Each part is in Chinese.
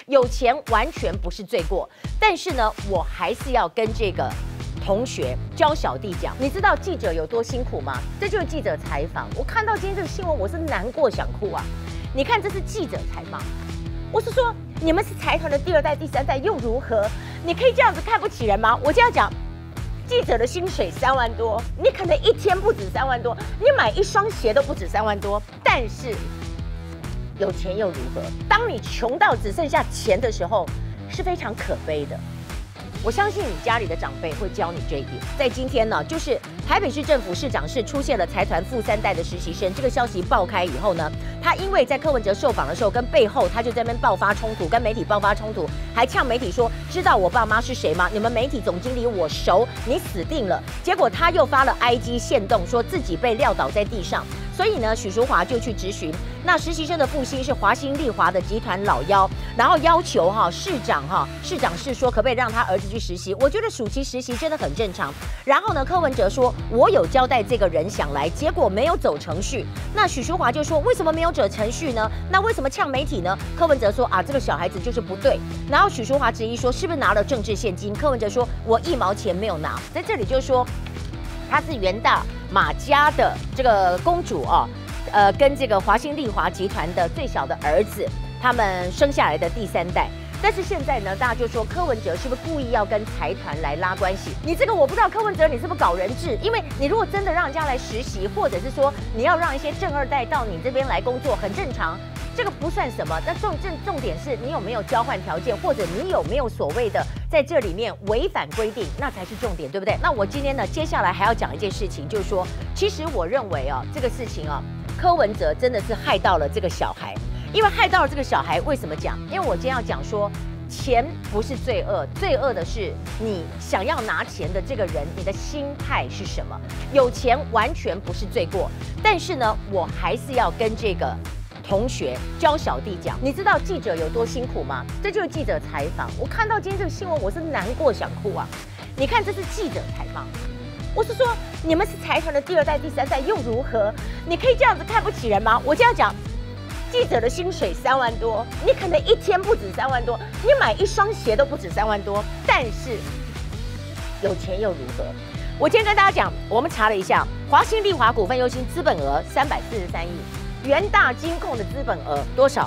有钱完全不是罪过，但是呢，我还是要跟这个同学教小弟讲，你知道记者有多辛苦吗？这就是记者采访。我看到今天这个新闻，我是难过想哭啊！你看，这是记者采访，我是说，你们是财团的第2代、第3代又如何？你可以这样子看不起人吗？我就要讲。 记者的薪水3万多，你可能一天不止3万多，你买一双鞋都不止3万多。但是有钱又如何？当你穷到只剩下钱的时候，是非常可悲的。我相信你家里的长辈会教你这一点。在今天呢，就是台北市政府市长室出现了财团富3代的实习生，这个消息爆开以后呢，他因为在柯文哲受访的时候，跟背后他就在那边爆发冲突，跟媒体爆发冲突，还呛媒体说：“知道我爸妈是谁吗？你们媒体总经理我熟，你死定了。”结果他又发了 IG 限动，说自己被撂倒在地上。所以呢，许淑华就去质询。那实习生的父亲是华兴丽华的集团老幺，然后要求市长是说可不可以让他儿子去实习？我觉得暑期实习真的很正常。然后呢，柯文哲说我有交代这个人想来，结果没有走程序。那许淑华就说为什么没有走程序呢？那为什么呛媒体呢？柯文哲说啊，这个小孩子就是不对。然后许淑华质疑说是不是拿了政治现金？柯文哲说我1毛钱没有拿。在这里就是说他是元大马家的这个公主哦。跟这个华兴丽华集团的最小的儿子，他们生下来的第3代。但是现在呢，大家就说柯文哲是不是故意要跟财团来拉关系？你这个我不知道，柯文哲你是不是搞人质？因为你如果真的让人家来实习，或者是说你要让一些正2代到你这边来工作，很正常，这个不算什么。但重点是你有没有交换条件，或者你有没有所谓的在这里面违反规定，那才是重点，对不对？那我今天呢，接下来还要讲一件事情，就是说，其实我认为这个事情柯文哲真的是害到了这个小孩，因为害到了这个小孩，为什么讲？因为我今天要讲说，钱不是罪恶，罪恶的是你想要拿钱的这个人，你的心态是什么？有钱完全不是罪过，但是呢，我还是要跟这个同学教小弟讲，你知道记者有多辛苦吗？这就是记者采访。我看到今天这个新闻，我是难过想哭啊！你看，这是记者采访。我是说，你们是财团的第2代、第3代又如何？你可以这样子看不起人吗？我就要讲，记者的薪水3万多，你可能一天不止3万多，你买一双鞋都不止3万多。但是有钱又如何？我今天跟大家讲，我们查了一下，华兴丽华股份有限资本额343亿，元大金控的资本额多少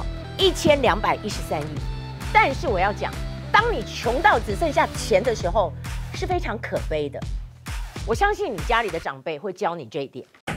？1213亿。但是我要讲，当你穷到只剩下钱的时候，是非常可悲的。我相信你家里的长辈会教你这一点。